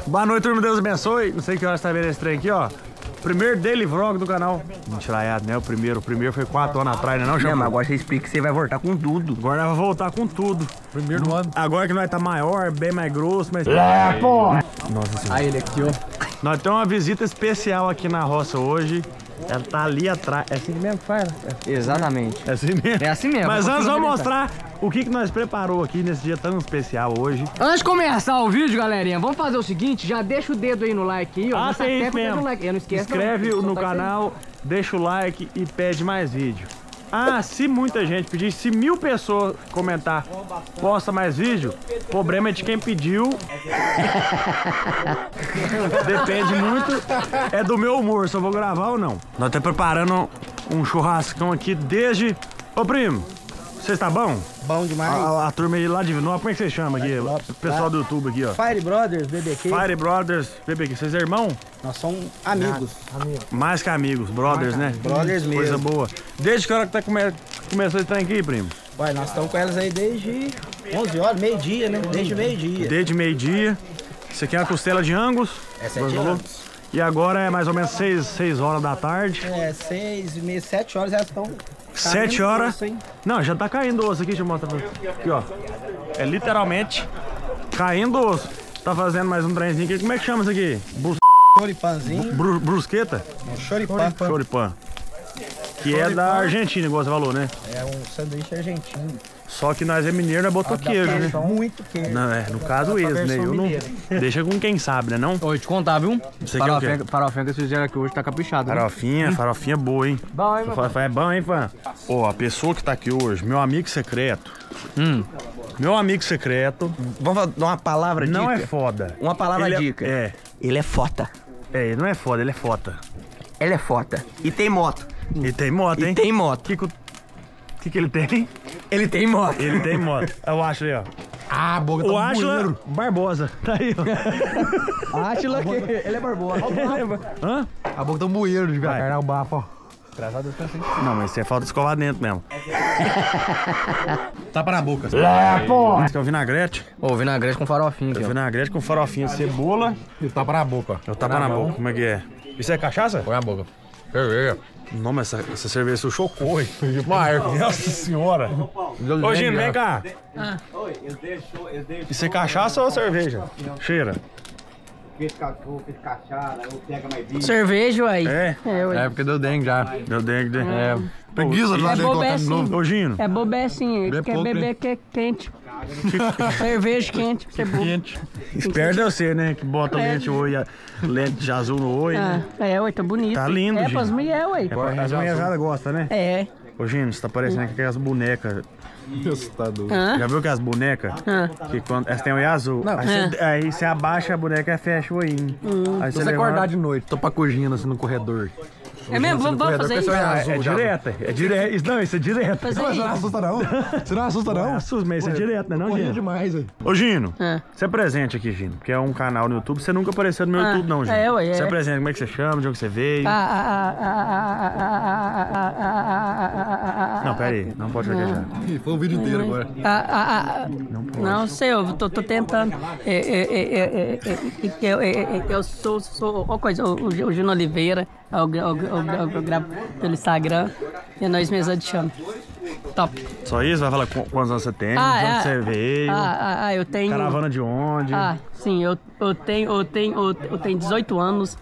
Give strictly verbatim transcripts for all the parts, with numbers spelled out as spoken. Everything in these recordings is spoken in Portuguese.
Boa noite, turma, Deus abençoe. Não sei que horas tá vendo esse trem aqui, ó. Primeiro daily vlog do canal. Mentiraiado, né? O primeiro. O primeiro foi quatro anos atrás, né? Não, não, mas agora você explica que você vai voltar com tudo. Agora nós vamos voltar com tudo. Primeiro do ano. Agora que nós tá maior, bem mais grosso, mas... É, pô! Nossa senhora. Aí ele aqui, ó. Nós temos uma visita especial aqui na roça hoje. Ela tá ali atrás. É assim mesmo que faz? É... Exatamente. É assim mesmo? É assim mesmo. Mas antes vamos mostrar o que, que nós preparou aqui nesse dia tão especial hoje. Antes de começar o vídeo, galerinha, vamos fazer o seguinte, já deixa o dedo aí no like aí, ó. Ah, tem isso mesmo. Like. Eu não esquece, Inscreve não. no canal, deixa o like e pede mais vídeo. Ah, se muita gente pedir, se mil pessoas comentar, posta mais vídeo, problema é de quem pediu. Depende muito, é do meu humor, se eu vou gravar ou não. Nós estamos preparando um churrascão aqui desde... Ô primo, você está bom? Bom demais. A, a turma aí lá de Vinópolis, como é que vocês chamam aqui? O pessoal do YouTube aqui, ó. Fire Brothers, B B Q. Fire Brothers, B B Q, vocês é irmão? Nós somos amigos. Mais que amigos, brothers, né? Brothers mesmo. Coisa boa. Desde que hora que tá come... começou esse trem aqui, primo? Ué, nós estamos com elas aí desde onze horas, meio-dia, né? Desde meio-dia. Desde meio-dia. Isso aqui é uma costela de Angus. É sete anos. E agora é mais ou menos seis horas da tarde. É, seis e meia, sete horas elas estão... Sete horas. Osso, hein? Não, já tá caindo o osso aqui, deixa eu mostrar pra você. Aqui, ó. É literalmente caindo o osso. Tá fazendo mais um trenzinho aqui. Como é que chama isso aqui? Bus... Choripanzinho. Bru... Brusqueta? Um choripan. Choripan. Que é da Argentina, igual você falou, né? É um sanduíche argentino. Só que nós é mineiro, nós botou queijo, né? Muito queijo. Não, é, no caso esse, né? Eu não... Deixa com quem sabe, né não? Oi, te contar, viu? Você quer o quê? Farofinha que vocês fizeram aqui hoje tá caprichado, né? Farofinha, farofinha boa, hein? Bom, hein, Fa- É bom, hein, fã? Ó, a pessoa que tá aqui hoje, meu amigo secreto. Hum. Meu amigo secreto. Vamos dar uma palavra Não dica? é foda. Uma palavra Ele é- dica. É. Ele é fota. É, ele não é foda, ele é fota. Ele é fota. E tem moto. E tem moto, hein? E tem moto. Que que, o- que que ele tem? Ele tem moto. Ele tem moto. Eu acho aí, ó. Ah, a boca tá O um Átila bueiro. Barbosa. Tá aí, ó. Átila que ele é barbosa. Hã? A boca tá um bueiro de Vai. carne, o bafo, ó. Graças a Deus tá assim. Não, mas isso é falta de escovar dentro mesmo. Tapa na boca. Esse aqui é o vinagrete. Ô, vinagrete com farofinha aqui, É o ó. vinagrete com farofinha, cebola. E tapa na boca, ó. Eu tapa na boca. Como é que é? Isso é cachaça? Põe na boca. Cerveja. Não, mas essa, essa cerveja se chocou, hein? Mar. Nossa senhora. Ô, Gino, vem cá. Isso é cachaça ou cerveja? Cheira. Cerveja aí. É? É, ué. É, porque deu dengue já. Meu dengue. de- É. Preguiça de lá É dentro colocar de bobecinho. novo. Ô, Gino. É bobecinho, Bebe quer pouco, beber hein? que é quente. Cerveja quente, você é bobo. Quente. Esperto é você, né? Que bota É. lente, oi, lente de azul no olho, Ah, né? é, ué, tá bonito. Tá lindo, É, gente. pras mulheres, ué. É, pra- as mulheradas gostam, né? É. Ô, Gino, você tá parecendo com aquelas bonecas. Assustador. Hã? Já viu que as bonecas? Hã? Que quando elas têm olho azul. Não. Aí, você, aí você abaixa a boneca e fecha o olhinho. Aí Se você acordar de noite, tô pacogindo assim no corredor. É mesmo? Vamos, vamos fazer isso? pessoal- Ah, azul é já. direta. É direta. Isso, não, isso é direto. Fazer Você não isso. assusta não? Você não assusta Não, não? assusta, mas isso é direto, né, não, Corria Gino? demais, velho. Ô, Gino, Ah. você é presente aqui, Gino, porque é um canal no YouTube. Você nunca apareceu no meu Ah, YouTube, não, Gino. é, ué, é. Você é presente, como é que você chama, de onde você veio? Ah, ah, ah, ah, ah, ah, ah, ah, ah, ah, ah, Não, pera aí, não pode gaguejar. Ih, foi o vídeo inteiro agora. ah, ah, ah, Não sei, eu tô, tô tentando. É, é, é, é, é, é, eu, é, é, eu sou, sou ó, coisa, o, o Gino Oliveira, eu, eu, eu, eu, eu gravo pelo Instagram e nós mesmo de chama. Top. Só isso? Vai falar qu- quantos anos você tem, Ah, de onde é. você veio, Ah, ah, ah, eu tenho. caravana de onde. Ah, sim, eu, eu tenho, eu tenho, eu, eu tenho dezoito anos.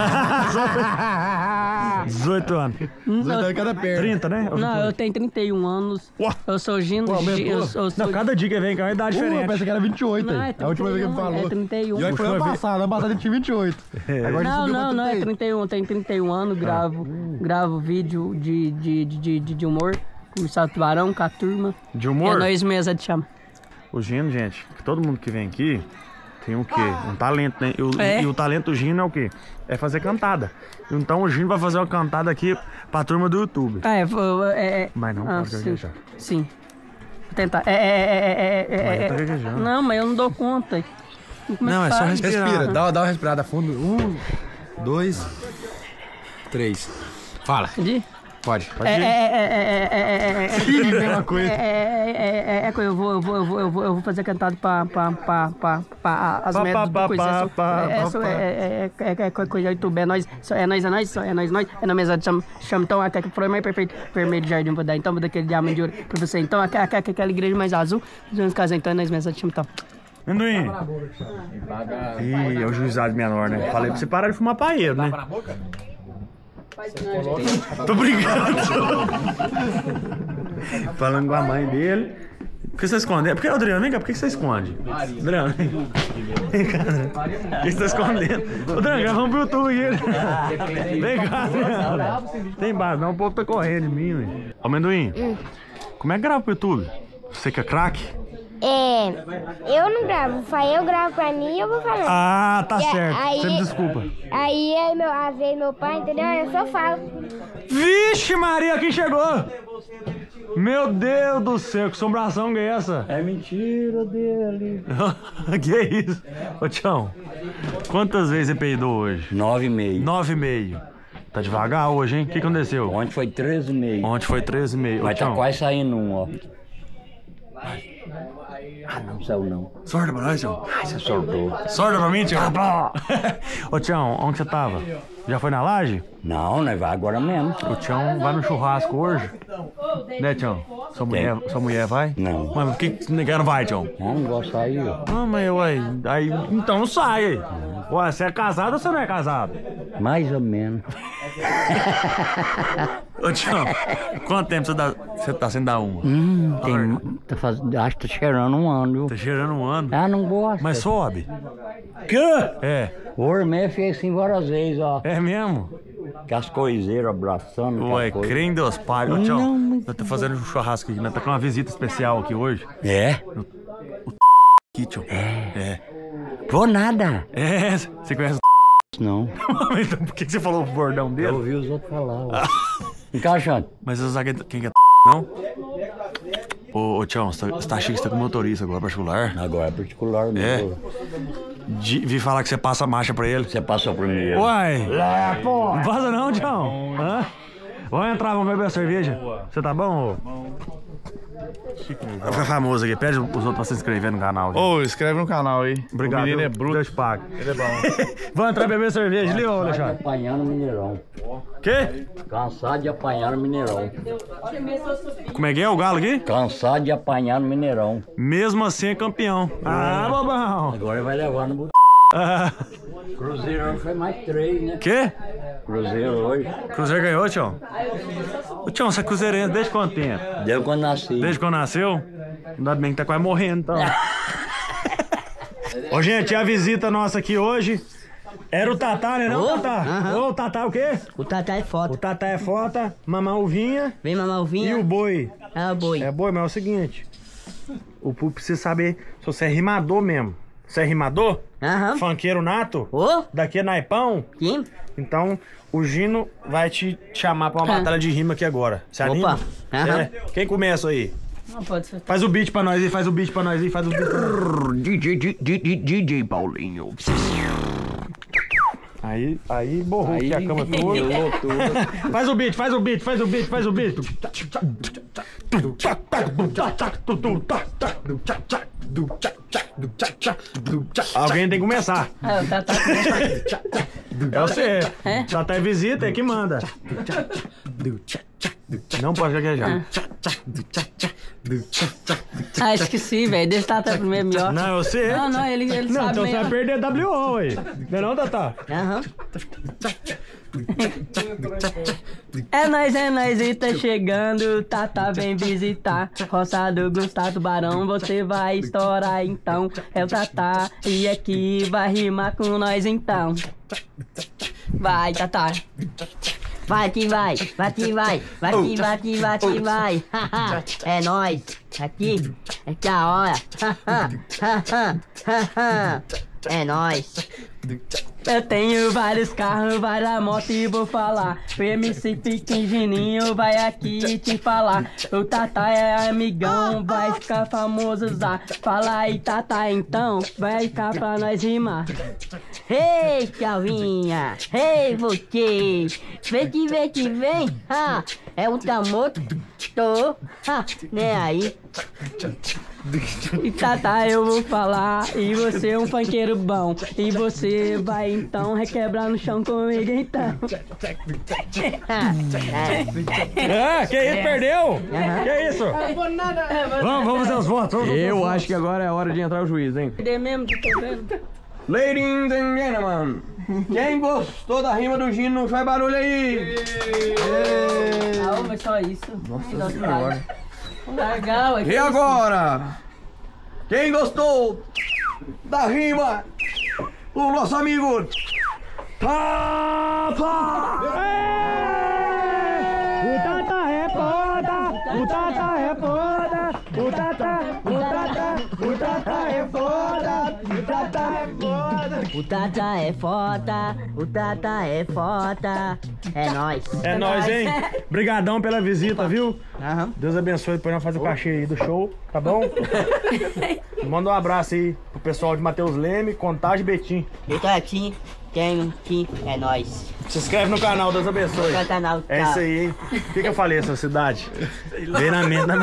dezoito anos. dezoito em cada perna. trinta, né? Não, eu tenho trinta e um anos. Ué. Eu sou Gino. Pô, aumentou? Gi- eu, sou- eu sou. Não, cada dia que vem cá é uma idade Uh, eu diferente. pensei que era vinte e oito, Não, aí. é A última vez que ele trinta e um, falou. é trinta e um. E olha que foi ano Puxa, passado, ano passado a gente tinha vinte e oito. É. Agora a gente Não, subiu não, pra não, é trinta e oito. trinta e um, tenho trinta e um anos, gravo, gravo vídeo de, de, de, de, de humor, com o Salto Tubarão, com a turma. De É humor? nós mesmo de chama. O Gino, gente, que todo mundo que vem aqui tem o quê? Um talento, né? E o, É. e o talento do Gino é o quê? É fazer cantada. Então o Gino vai fazer uma cantada aqui pra turma do YouTube. Ah, é, vou- é, é, Mas não ah, pode sim, gaguejar. sim. Vou tentar. É, é, é, é, é, Mas é, tá é, gaguejando. não, mas eu não dou conta. Como Não, que é só faz? respirar. Respira, dá, dá uma respirada fundo. Um, dois, três. Fala. Entendi? Pode, pode É, ir. é, é, é, é, é, é, Ih, mesma coisa. é, é, é, é, eu vou, eu vou, eu vou, eu vou, eu vou fazer cantado pra, pra, pra, pra, pra as Pá, médias pá, do coisa. pá, É, pá, é, pá, é, é, é, é, é, coisa de YouTube, é nós, é nós, é nós, é nós, nós, é na mesa de chama, chama, então, aquela que foi mais perfeito, vermelho de jardim, vou dar, então, vou dar aquele diamante de ouro pra você, então, aquela, aquela igreja mais azul, os casais, então, é nós mesa de chama, então. Amendoim. Ih, é o juizado menor, né? Falei pra você parar de fumar paeiro, né? Tô brincando. Falando com a mãe dele. Por que você esconde? Por que, Adriano, vem cá, por que você esconde? Adriano, vem cá, Adriano. Por que você tá escondendo? Adriano, gravamos pro YouTube aqui. Vem cá, Adriano. Tem base, não, o povo tá correndo de mim, velho. Ô, Amendoim, Hum. como é que grava pro YouTube? Você que é craque? É, eu não gravo, o Fael grava pra mim e eu vou falando. Ah, tá E certo. aí- Você me desculpa. Aí, aí meu, às vezes meu pai, entendeu? Eu só falo. Vixe, Maria, quem chegou? Meu Deus do céu, que assombração que é essa? É mentira dele. Que é isso? Ô, Tião, quantas vezes você peidou hoje? Nove e meio. Nove e meio. Tá devagar hoje, hein? O que aconteceu? Ontem foi treze e meio. Ontem foi treze e meio. Ô, Mas tá Tião, quase saindo um, ó. Ah, não saiu não. sorda pra nós, Tião. Ai, você soltou. Sorda pra mim, Tião. Ô, Tião, onde você tava? Já foi na laje? Não, nós vai agora mesmo. O Tião vai no churrasco hoje? Né, Tião? Sua mulher, sua mulher vai? Não. Mas por que que ninguém não vai, Tião? Eu não gosto de sair, ó. Ah, mas ué, aí, então não sai aí. Ué, você é casado ou você não é casado? Mais ou menos. Ô, Tião, quanto tempo você, dá, você tá sem dar uma? Hum, tem. Tá faz... Acho que tá cheirando um ano, viu? Tá cheirando um ano. Ah, não gosta. Mas sobe. Que? É. O Ormé fez assim várias vezes, ó. É mesmo? Com as coiseiras abraçando. com Ué, as coisas. crê em Deus, pai. Ô, Tião, Não, mas- nós tá fazendo um churrasco aqui, nós tá com uma visita especial aqui hoje. É? Aqui, Tião. É. Vou nada. É, você conhece Não. o... Então por que que você falou o bordão Eu dele? ouvi os outros falar, ó. Encaixante. Mas você sabe quem que é não? Ô, ô Tião, você tá, você tá chique, você tá com motorista agora particular? Agora é particular É? mesmo. De, vi falar que você passa a marcha pra ele. Você passou primeiro. Uai! Não passa não, Tião. Hã? Vamos entrar, vamos beber a cerveja. Você tá bom, ô? Vai ficar famoso aqui. Pede os outros pra se inscrever no canal. Ô, oh, inscreve no canal aí. Obrigado. O menino é Deus bruto. te pague. Ele é bom. Vamos entrar e beber cerveja ali, ô Alexandre. Apanhando Mineirão. Quê? Cansado de apanhar no Mineirão. Como é que é o galo aqui? Cansado de apanhar no Mineirão. Mesmo assim é campeão. Ah, bobão. Agora vai levar no boteco. Ah, Cruzeiro foi mais três, né? quê? Cruzeiro hoje. Cruzeiro ganhou, Tião? Ô, Tião, você é cruzeirense desde quanto tempo? Deu quando nasci. Desde quando nasceu? Ainda bem que tá quase morrendo, então. Ô, gente, a visita nossa aqui hoje era o Tatá, né não, Ô, Tatá? aham. Ô, o Tatá o quê? O Tatá é O foto. Tatá é fota, mamar uvinha Vem mamar e ovinha. o boi. Ah, boi. É boi, mas é o seguinte. O público precisa saber se você é rimador mesmo. Você é rimador? Aham. Funkeiro nato? Ô, Daqui é naipão? quem? Então, o Gino vai te chamar pra uma Ah. batalha de rima aqui agora. Você Opa. anima? Aham. É. Quem começa aí? Não pode ser. Faz o beat pra nós aí, faz o beat pra nós aí, faz o beat pra nós. D J, D J, D J Paulinho. Aí, aí borrou aqui a cama toda. Pulou tudo. Faz o beat, faz o beat, faz o beat, faz o beat. Alguém tem que começar. Ah, o Tatá. É você. É? Já tá em visita, é que manda. Não pode gaguejar. Ah, esqueci, velho. Deixa o Tatá primeiro melhor. Não, eu sei. Não, não, ele, ele Não, sabe então você melhor. vai perder W O aí. Não é não, Tatá? Aham. É nóis, é nóis, e tá chegando, Tatá vem visitar. Roça do Gustavo Tubarão, você vai estourar então. É o Tatá, e aqui vai rimar com nós então. Vai, Tatá. Vai que vai, vai que vai, vai que vai que vai que vai. É nóis, aqui, é que a hora. É nóis. Eu tenho vários carros, várias motos e vou falar. O M C pequenininho vai aqui te falar. O Tatá é amigão, vai ficar famoso usar. Fala aí, Tatá, então, vai ficar pra nós rimar. Ei, Calvinha, ei, você, vem que vem que vem, ah, É o Tamoto. Tô. Ah, né aí. E tá, tá, eu vou falar. E você é um funkeiro bom. E você vai então requebrar no chão comigo então. Ah, que isso, perdeu? Que isso? Vamos, vamos fazer os votos. Vamos, Eu vamos. acho que agora é a hora de entrar o juiz, hein? Perder mesmo, tô vendo. Ladies and gentlemen, quem gostou da rima do Gino, faz barulho aí! Ah, mas só isso. Nossa senhora. Legal, é E agora, quem gostou da rima do nosso amigo Tata? O Tata é foda, o Tata é foda, o Tata, o Tata, o Tata é foda, o Tata é foda. O Tata é foda, o Tata é foda. É nóis. É nóis, hein? Obrigadão pela visita, viu? Aham. Deus abençoe, depois nós fazer o cachê aí do show, tá bom? Manda um abraço aí pro pessoal de Matheus Leme, Contagem e Betim. Eu tô aqui, tenho que. É nóis. Se inscreve no canal, Deus abençoe. No canal, É tchau. isso aí, hein? O que, que eu falei essa cidade? Veio na mente da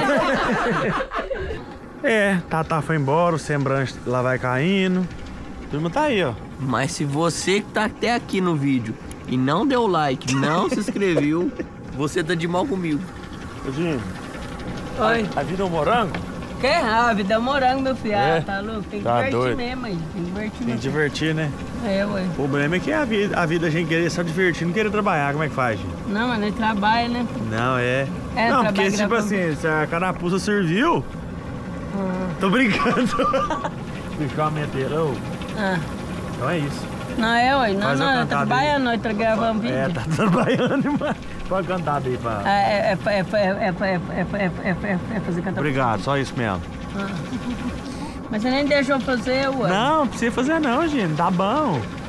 É, Tata foi embora, o semblante lá vai caindo. A turma tá aí, ó. Mas se você que tá até aqui no vídeo e não deu like, não se inscreveu, você tá de mal comigo. Edinho, Oi. a vida é um morango? Que a vida é morango, meu filho. É? Ah, tá louco? Tem que Tá divertir doido. mesmo aí. Tem que divertir Tem que mesmo. divertir, né? É, ué. O problema é que a vida, a vida a gente querer só divertir, não querer trabalhar. Como é que faz, gente? Não, mas ele trabalha, né? Não, é. É, não, trabalha porque tipo gravando. assim, se a carapuça serviu. Tô brincando. Bicho, a meteira. ô. Ah. Então é isso. Não, é, ué. Não, Faz não, a ele cantada aí. trabalha, nós tá gravando vídeo. É, tá trabalhando, mas pode cantar aí pra. É, é, é, é, é, é, é, é, é, é, é fazer cantar. Obrigado, só isso mesmo. Mas você nem deixou fazer, ué. Não, não precisa fazer não, gente. Tá bom.